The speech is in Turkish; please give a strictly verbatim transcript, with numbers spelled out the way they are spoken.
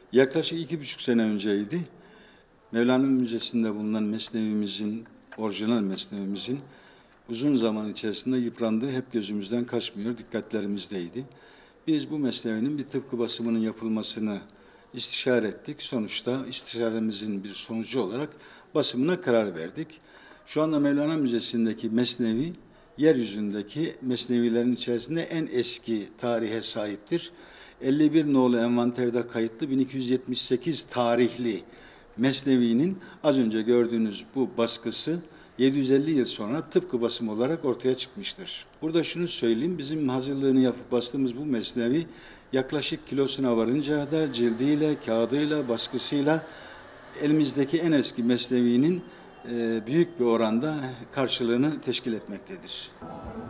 Yaklaşık iki buçuk sene önceydi. Mevlana Müzesi'nde bulunan mesnevimizin, orijinal mesnevimizin uzun zaman içerisinde yıprandığı hep gözümüzden kaçmıyor, dikkatlerimizdeydi. Biz bu mesnevinin bir tıpkı basımının yapılmasını istişare ettik. Sonuçta istişaremizin bir sonucu olarak basımına karar verdik. Şu anda Mevlana Müzesi'ndeki mesnevi, yeryüzündeki mesnevilerin içerisinde en eski tarihe sahiptir. elli bir nolu envanterde kayıtlı bin iki yüz yetmiş sekiz tarihli Mesnevi'nin az önce gördüğünüz bu baskısı yedi yüz elli yıl sonra tıpkı basım olarak ortaya çıkmıştır. Burada şunu söyleyeyim, bizim hazırlığını yapıp bastığımız bu Mesnevi yaklaşık kilosuna varıncaya kadar cildiyle, kağıdıyla, baskısıyla elimizdeki en eski Mesnevi'nin büyük bir oranda karşılığını teşkil etmektedir.